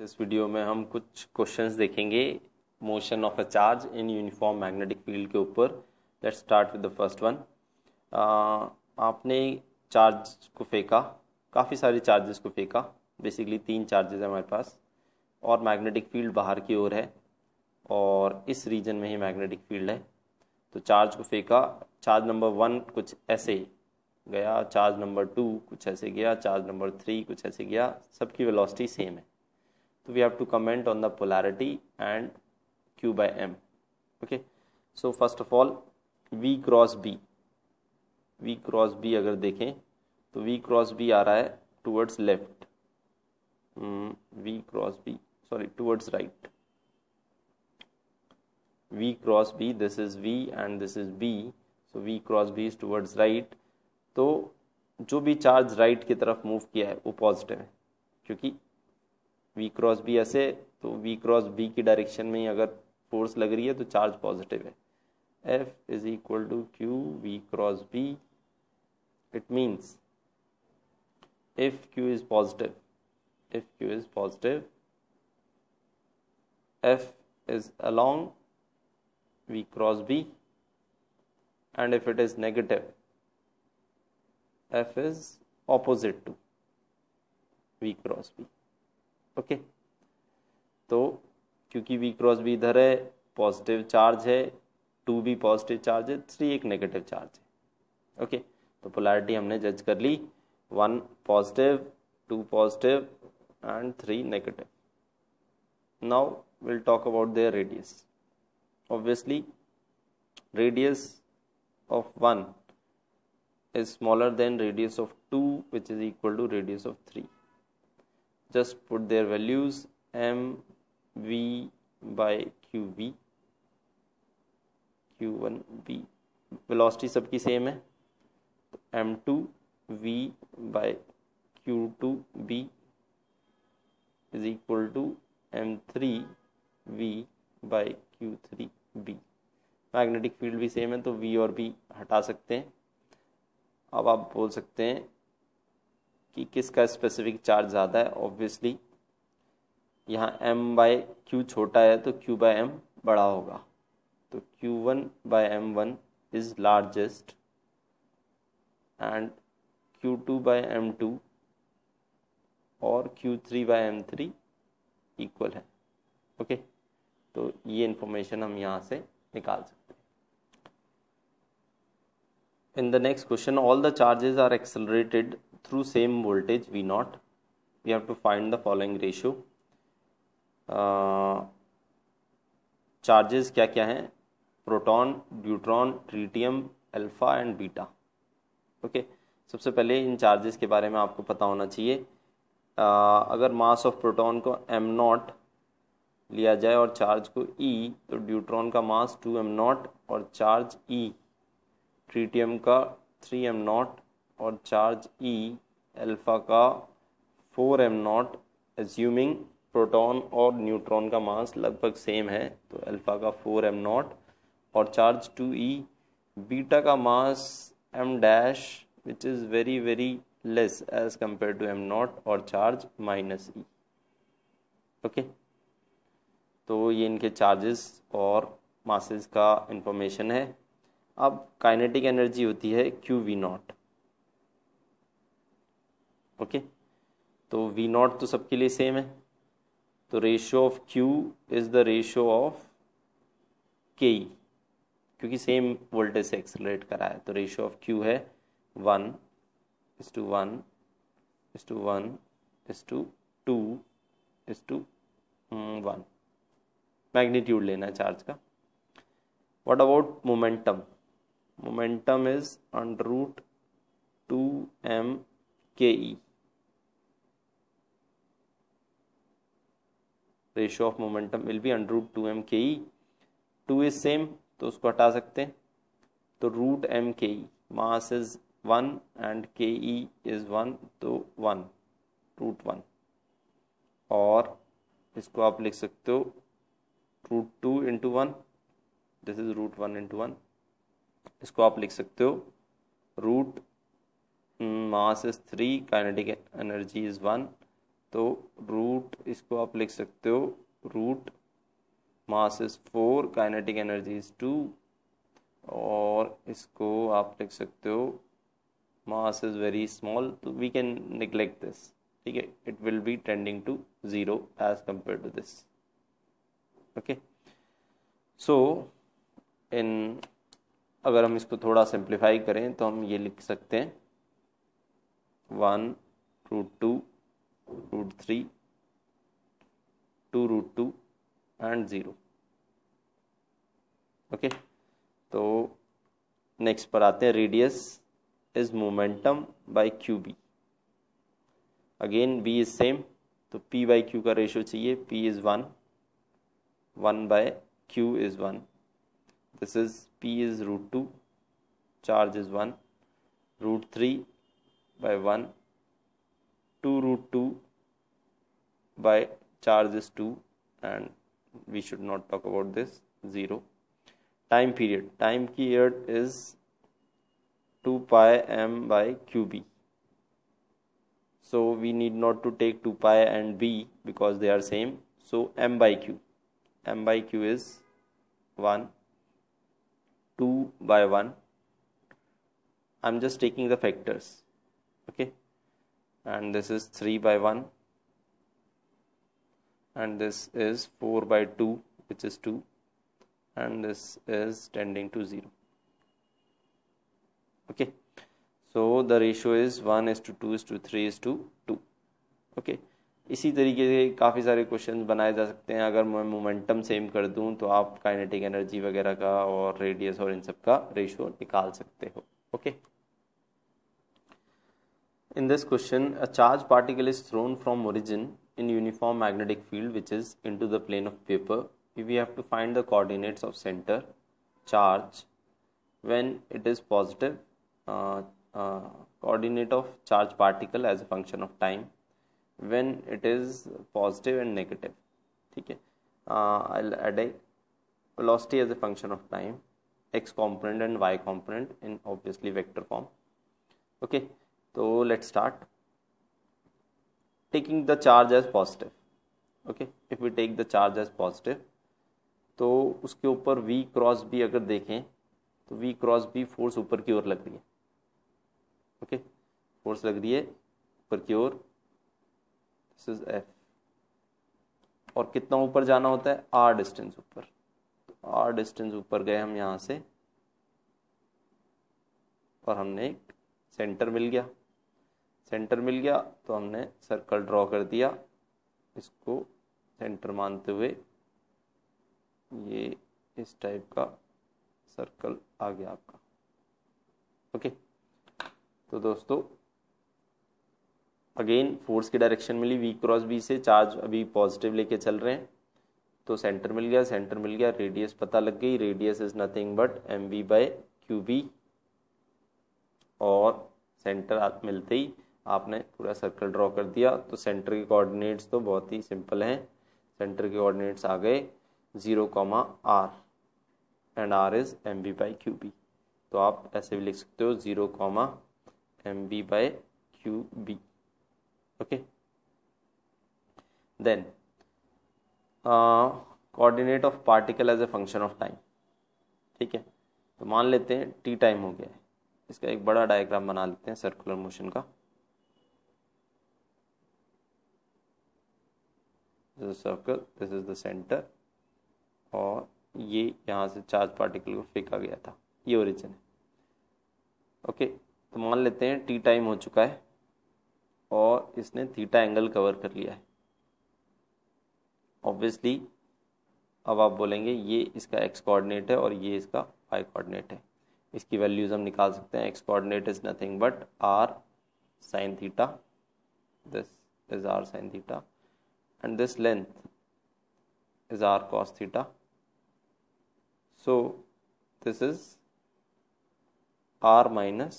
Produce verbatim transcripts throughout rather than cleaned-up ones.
इस वीडियो में हम कुछ क्वेश्चंस देखेंगे motion of a charge in uniform magnetic field के ऊपर। Let's start with the first one. आपने चार्ज को फेंका, काफ़ी सारे चार्जेस को फेंका, बेसिकली तीन चार्जेस है हमारे पास, और मैग्नेटिक फील्ड बाहर की ओर है और इस रीजन में ही मैग्नेटिक फील्ड है। तो चार्ज को फेंका, चार्ज नंबर वन कुछ ऐसे गया, चार्ज नंबर टू कुछ ऐसे गया, चार्ज नंबर थ्री कुछ ऐसे गया, सबकी वेलोसिटी सेम है। तो we have to comment on the polarity and q by m. Okay, so first of all v cross b, v cross b अगर देखें तो v क्रॉस b आ रहा है towards left, v cross b sorry towards right, v cross b, this is v and this is b, so v cross b is towards right. तो जो भी charge right की तरफ मूव किया है वो पॉजिटिव है, क्योंकि v क्रॉस b ऐसे, तो v क्रॉस b की डायरेक्शन में ही अगर फोर्स लग रही है तो चार्ज पॉजिटिव है। F is equal to q v cross b। It means if q is positive, if q is positive, F is along v cross b, and if it is negative, F is opposite to v cross b. Okay okay. तो क्योंकि v cross b इधर है, positive charge है, two भी positive charge है, three एक negative charge है। Okay okay. तो पोलैरिटी हमने जज कर ली, one positive, two positive and three negative. Now will talk about their radius. Obviously radius of one is smaller than radius of two which is equal to radius of three. Just put their values m v by q v, q one v, velocity सबकी same है, तो m two v by q two b is equal to m three v by q three b। Magnetic field भी same है तो v और b हटा सकते हैं। अब आप बोल सकते हैं कि किसका स्पेसिफिक चार्ज ज़्यादा है। ऑब्वियसली यहाँ m बाय q छोटा है तो q बाय m बड़ा होगा, तो q one by m one is largest and q two by m two और q three by m three इक्वल है। ओके, तो ये इंफॉर्मेशन हम यहाँ से निकाल सकते हैं। In the next question, all the charges are accelerated through same voltage V naught. We have to find the following ratio. uh, charges क्या क्या हैं? Proton, neutron, tritium, alpha and beta. Okay, सबसे पहले इन चार्जेस के बारे में आपको पता होना चाहिए। uh, अगर मास ऑफ प्रोटॉन को एम नॉट लिया जाए और चार्ज को ई, तो न्यूट्रॉन का मास टू एम नॉट और चार्ज ई, ट्रिटियम का थ्री एम नॉट और चार्ज ई, अल्फा का four m naught. Assuming proton और न्यूट्रॉन का मास लगभग सेम है तो अल्फा का फोर एम नॉट और चार्ज टू ई। बीटा का mass m dash which is very very less as compare to m naught और चार्ज माइनस ई। ओके, तो ये इनके चार्जेस और मासेस का इंफॉर्मेशन है। अब काइनेटिक एनर्जी होती है क्यू वी नॉट। ओके, तो वी नॉट तो सबके लिए सेम है, तो ratio of q is the ratio of k e, क्योंकि सेम वोल्टेज से एक्सेलरेट करा है, तो रेशियो ऑफ क्यू है one is to one is to one is to two is to one. Magnitude लेना है चार्ज का। What about momentum? Momentum is under root two m ke. Ratio of momentum will be under root two m ke. Two is same तो उसको हटा सकते हैं, तो root m ke. Mass is one and ke is one, तो one root one, और इसको आप लिख सकते हो root two into one, this is root one into one. इसको आप लिख सकते हो root mass is three, kinetic energy is one, तो रूट इसको आप लिख सकते हो root mass is four, kinetic energy is two, और इसको आप लिख सकते हो मास इज वेरी स्मॉल, तो वी कैन निग्लेक्ट दिस, ठीक है, it will be tending to zero as compare to this. Okay, so in अगर हम इसको थोड़ा सिंप्लीफाई करें तो हम ये लिख सकते हैं one root two root three two root two and zero. Okay, तो नेक्स्ट पर आते हैं, radius is momentum by q b. Again b is same, तो पी बाई क्यू का रेशियो चाहिए, p is one, one by q is one, this is p is root two, charge is one, root three by one, two root two by charge is two, and we should not talk about this, zero. Time period, time period is two pi m by qb, so we need not to take two pi and b because they are same, so m by q, m by q is one, two by one, I'm just taking the factors. Okay, and this is three by one, and this is four by two, which is two, and this is tending to zero. Okay, so the ratio is one is to two is to three is to two. Okay, इसी तरीके से काफ़ी सारे question बनाए जा सकते हैं। अगर मैं मोमेंटम सेम कर दूं तो आप काइनेटिक एनर्जी वगैरह का और रेडियस और इन सब का रेशियो निकाल सकते हो। Okay okay? In this question, a charged particle is thrown from origin in uniform magnetic field which is into the plane of paper. If we have to find the coordinates of center charge when it is positive, uh, uh, coordinate of charged particle as a function of time when it is positive and negative. ठीक है, uh, I'll add a velocity as a function of time, x component and y component in obviously vector form. Okay. So let's start taking the charge as positive. Okay, if we take the charge as positive, तो उसके ऊपर v cross b अगर देखें तो v cross b force ऊपर की ओर लग रही है। Okay okay? फोर्स लग रही है ऊपर की ओर, दिस इज f, और कितना ऊपर जाना होता है, r डिस्टेंस ऊपर, तो r डिस्टेंस ऊपर गए हम यहाँ से और हमने एक सेंटर मिल गया, सेंटर मिल गया तो हमने सर्कल ड्रॉ कर दिया, इसको सेंटर मानते हुए ये इस टाइप का सर्कल आ गया आपका। ओके, तो दोस्तों अगेन फोर्स की डायरेक्शन मिली v क्रॉस b से, चार्ज अभी पॉजिटिव लेके चल रहे हैं, तो सेंटर मिल गया, सेंटर मिल गया, रेडियस पता लग गई, radius is nothing but m b by q b, और सेंटर आप मिलते ही आपने पूरा सर्कल ड्रॉ कर दिया। तो सेंटर के कोऑर्डिनेट्स तो बहुत ही सिंपल हैं, सेंटर के कोऑर्डिनेट्स आ गए zero comma r, and r is m b by q b, तो आप ऐसे भी लिख सकते हो zero comma m b by q b. Okay, then coordinate of particle as a function of time. ठीक है, तो मान लेते हैं टी टाइम हो गया है, इसका एक बड़ा डायग्राम बना लेते हैं सर्कुलर मोशन का। Circle, this is the centre, और ये यहाँ से चार्ज पार्टिकल को फेंका गया था, ये ओरिजिन है। ओके, तो मान लेते हैं टी टाइम हो चुका है और इसने थीटा एंगल कवर कर लिया है। ऑब्वियसली अब आप बोलेंगे ये इसका एक्स कोऑर्डिनेट है और ये इसका वाई कोऑर्डिनेट है, इसकी वैल्यूज हम निकाल सकते हैं। X coordinate is nothing but r sine theta, this is r sine theta, and this length is r cos theta, so this is r minus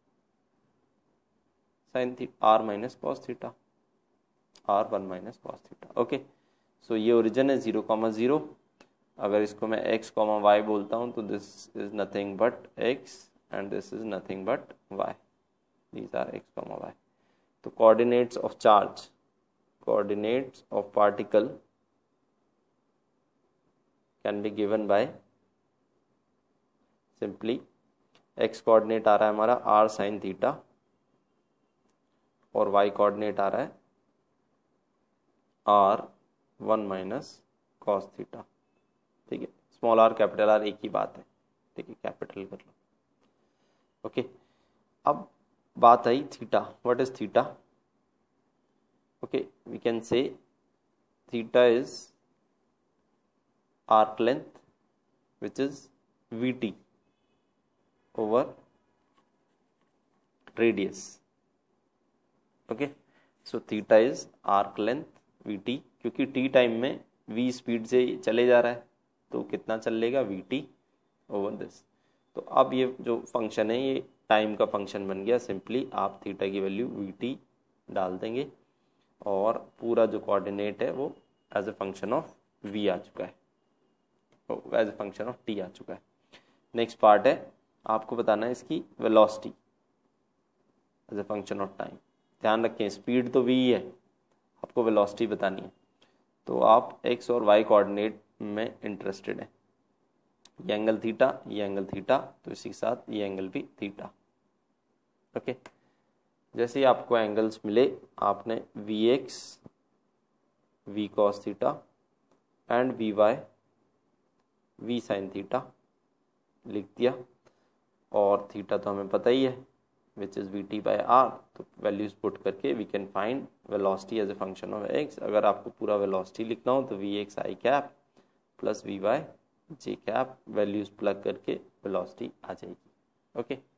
sine theta, r minus cos theta, r one minus cos theta. Okay, so ये origin है zero comma zero. अगर इसको मैं x comma Y बोलता हूँ तो this is nothing but x and this is nothing but y, these are x comma y. तो coordinates of charge, coordinates of particle can be given by simply x coordinate आ रहा है हमारा r sin theta और y coordinate आ रहा है r one minus cos theta. ठीक है, स्मॉल आर कैपिटल आर एक ही बात है। ठीक है, कैपिटल कर लो। ओके, अब बात आई theta. What is theta? Okay, we can say theta is arc length which is vt over radius. Okay, so theta is arc length vt, क्योंकि t टाइम में v स्पीड से चले जा रहा है तो कितना चलेगा vt over this। तो अब ये जो फंक्शन है ये टाइम का फंक्शन बन गया। सिंपली आप थीटा की वैल्यू vt डाल देंगे और पूरा जो कोऑर्डिनेट है वो as a function of v आ चुका है, as a function of t आ चुका है। नेक्स्ट पार्ट है आपको बताना है इसकी velocity as a function of time. ध्यान रखें स्पीड तो v है, आपको वेलोसिटी बतानी है। तो आप x और y कोऑर्डिनेट में इंटरेस्टेड हैं। ये एंगल थीटा, ये एंगल थीटा, तो इसी के साथ ये एंगल भी थीटा। ओके, जैसे ही आपको एंगल्स मिले आपने v x, v cos theta and v y, v sine theta लिख दिया। और थीटा तो हमें पता ही है which is v t by r. तो वैल्यूज पुट करके we can find velocity as a function of x. अगर आपको पूरा वेलोसिटी लिखना हो तो v x i cap plus v y j cap, values plug करके वेलोसिटी आ जाएगी। Okay okay?